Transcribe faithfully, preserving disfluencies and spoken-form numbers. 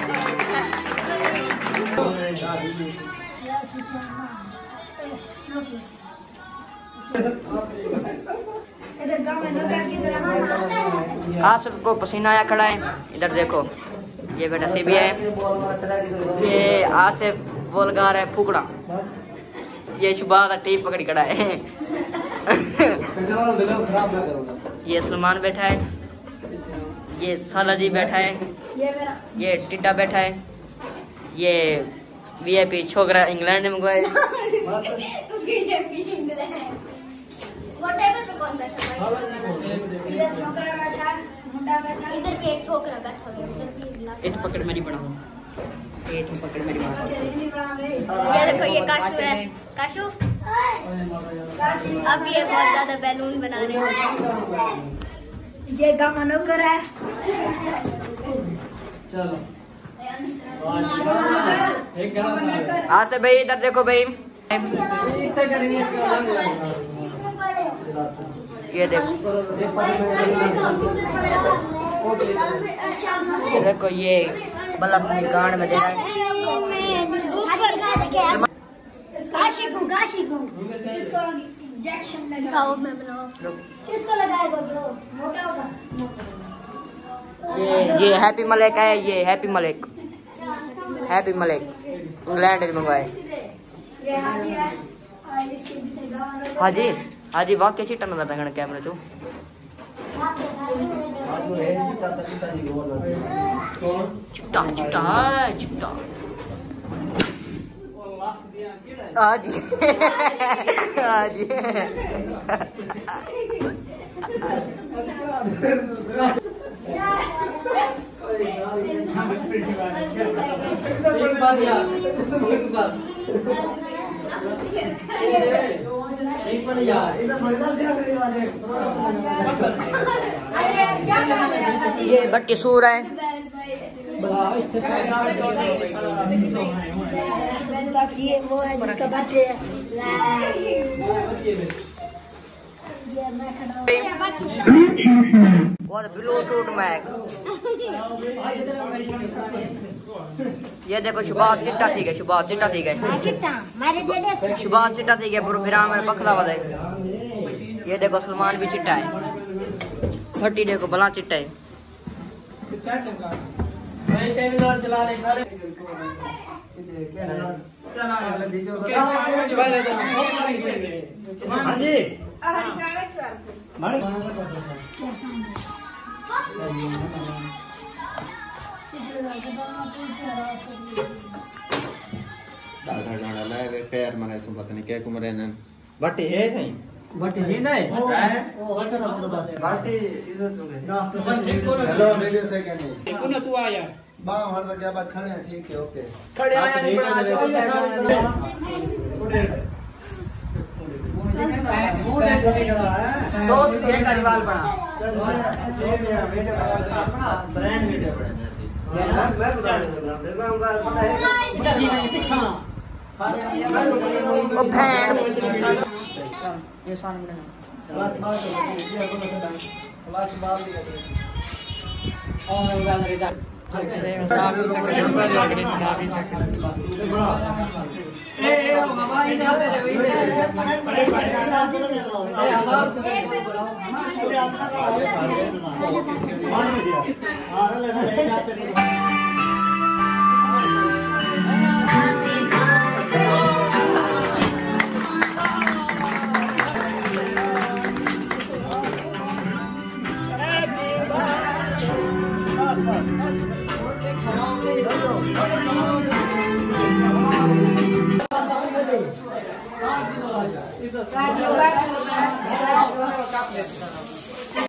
आसिफ को पसीना आया खड़ा है। इधर देखो ये बेटा सी भी है, ये आसिफ बोल गा रहा है फुकड़ा, ये शुभा का टीप पकड़ी खड़ा है। ये सलमान बैठा है, ये साला जी बैठा है, ये टिड्डा बैठा है, ये वीआईपी छोकरा इंग्लैंड में मंगवाए। इधर भी एक छोकरा बैठा है, इट पकड़ मेरी बना, इट पकड़ मेरी बना। ये देखो ये काशू है, काशू अब ये बहुत ज्यादा बैलून बना रहे हैं। ये गाना कर है। चलो आसिफ भाई इधर देखो भाई, ये देखो ये देखो ये बल्ला अपनी गांड में दे रहा है। किसको लगाएगा जो मोटा होगा? ये ये हैप्पी मलिक है, ये Happy Malik, Happy Malik England में मंगवाए। हाजी हाजी वाकई चिट्टा नजर आता है कैमरे चो। चिट्टा चिट्टा चिट्टा हाजी हाजी ये बट्टी सूर है। ये वो है जिसका बर्थडे है। ब्लूटूथ मैक, ये देखो शुभाष चिट्टा ठीक है, शुभाष चिट्टा ठीक है, शुभाष चिट्टा ठीक है, विराम में पखला वाला है। ये देखो सलमान भी चिट्टा है, भट्टी देखो भला चिट्टा है। पैर मने सु पता नहीं क्या कुमरे न बट्टी है सही बट्टी जिंदा है ओ ओकर मतलब बट्टी इज्जत में हेलो वीडियो से क्या नहीं देखो ना तू आ यार बा हमारे तो क्या बात खड़े हैं ठीक है ओके खड़े आया नहीं बड़ा सोच ये करीवाल बना ब्रांड वीडियो बना यार मैं बता रहा हूं मैं उनका पता है पीछा ओ भैन ये सामने बना बस बस ये बोलो से बस बाल दिया और मैं उड़ा मेरे जा साहब भी सकते हैं पर लग रही साहब भी सकते ए ए हवा ही ना दे रही है बड़े बड़े ए हवा आ रहा है जाते Thank you.